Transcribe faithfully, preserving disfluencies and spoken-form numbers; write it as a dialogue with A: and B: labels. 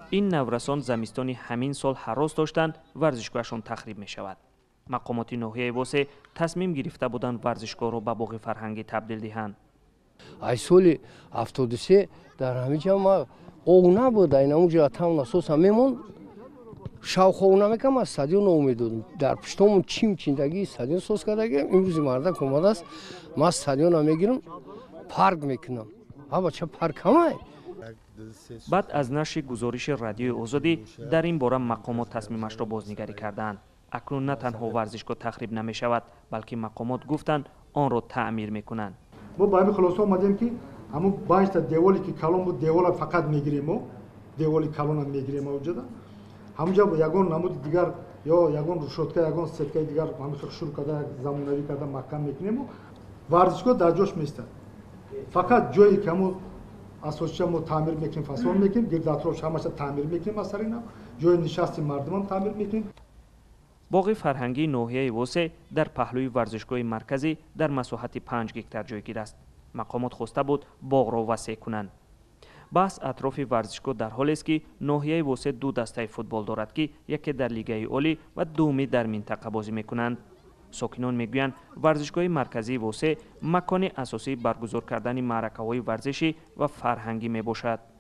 A: این نورسان زمستانی همین سال هراس داشتند ورزشگاهشان تخریب می شود. مقامات ناحیه واسه تصمیم گرفته بودند ورزشگاه را به باغ فرهنگی تبدیل دهند.
B: ای سال هفتاد و سه در همینجا ما اونا بود، این اونجا تام ناسوس میمون شاخ اونا میکم از استادیوم امیدون در پشتمون چیم چیندگی استادیوم ساز کردگی امروز مردا کومد است ما استادیوم میگیرم پارک میکنم. ها بچه پارک همه.
A: بعد از نشر گزارش رادیو آزادی در این باره مقامات تصمیمش را بازنگری کردند. اکنون نه تنها ورزشگاه تخریب نمی شود بلکه مقامات گفتند آن را تعمیر میکنند.
C: ما با همین خلاصه اومدیم که همون باعث دیوالی که کلون بود دیوال فقط میگیریم و دیوالی کلون هم میگیریم موجوده همونجا یگان نمود دیگر یا یگان روشتکه یگان سکه دیگر همین شروع کرده زمانوی کرده محکم میکنیم و ورزشگاه در جوش میسته فقط جایی که همون اساسش ما تعمیر میکنیم فساد میکنیم گرد اطرافش همش تعمیر میکنیم مثلا اینا جای نشست مردم هم تعمیر میکنیم.
A: باغ فرهنگی ناحیه واسه در پهلوی ورزشگاه مرکزی در مساحت پنج گکتار جایگیر است. مقامات خواسته بود باغ را وسیع کنند. بحث اطراف ورزشگاه در حالی است که ناحیه واسه دو دسته فوتبال دارد که یکی در لیگ عالی و دومی در منطقه بازی میکنند. ساکنان میگویند ورزشگاه مرکزی واسه مکان اساسی برگزار کردن معرکه‌های ورزشی و فرهنگی میباشد.